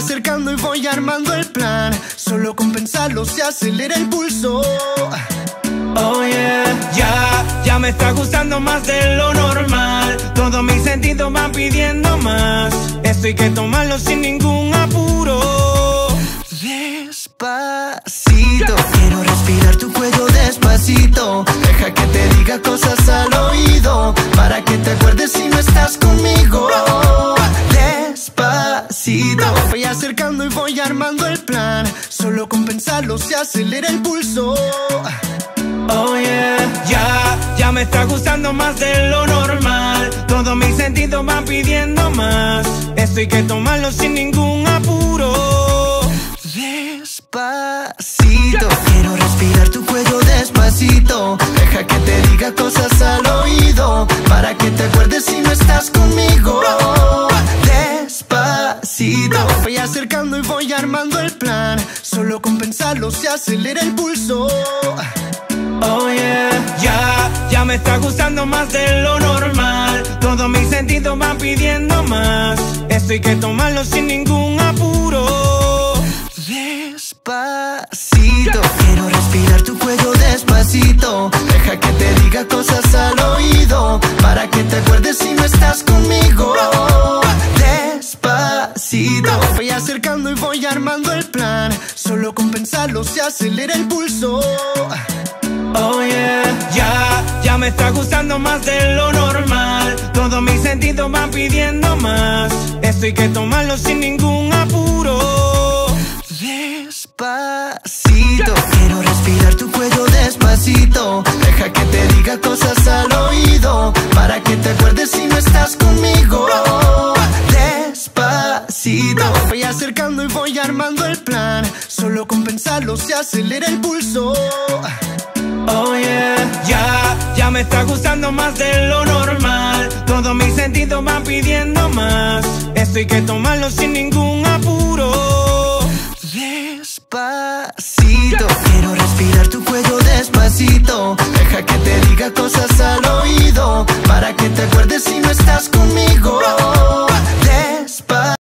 acercando y voy armando el plan. Solo con pensarlo se acelera el pulso. Oh yeah, ya me está gustando más de lo normal. Todos mis sentidos van pidiendo más. Esto hay que tomarlo sin ningún apuro. Despacito, quiero respirar tu cuello despacito. Deja que te diga cosas al oído, para que te acuerdes si no estás conmigo. Despacito, voy acercando y voy armando el plan. Solo con pensarlo se acelera el pulso. Oh yeah, ya me está gustando más de lo normal. Todos mis sentidos van pidiendo más. Esto hay que tomarlo sin ningún apuro. Despacito, quiero respirar tu cuello despacito. Deja que te diga cosas al oído, para que te acuerdes si no estás conmigo. Despacito, voy acercando y voy armando el plan. Solo con pensarlo se acelera el pulso. Oh yeah, ya me está gustando más de lo normal. Todos mis sentidos van pidiendo más. Esto hay que tomarlo sin ningún apuro. Despacito, quiero respirar tu cuello despacito. Deja que te diga cosas al oído, para que te acuerdes si no estás conmigo. Despacito, voy acercando y voy armando el plan. Solo con pensarlo se acelera el pulso. Oh yeah, ya me está gustando más de lo normal. Todos mis sentidos van pidiendo más. Esto hay que tomarlo sin ningún apuro. Despacito, quiero respirar tu cuello despacito. Deja que te diga cosas al oído, para que te acuerdes si no estás conmigo. Despacito, voy acercando y voy armando el plan. Solo con pensarlo se acelera el pulso. Oh ya me está gustando más de lo normal. Todos mis sentidos van pidiendo más. Esto hay que tomarlo sin ningún apuro. Despacito, quiero respirar tu cuello despacito. Deja que te diga cosas al oído, para que te acuerdes si no estás conmigo.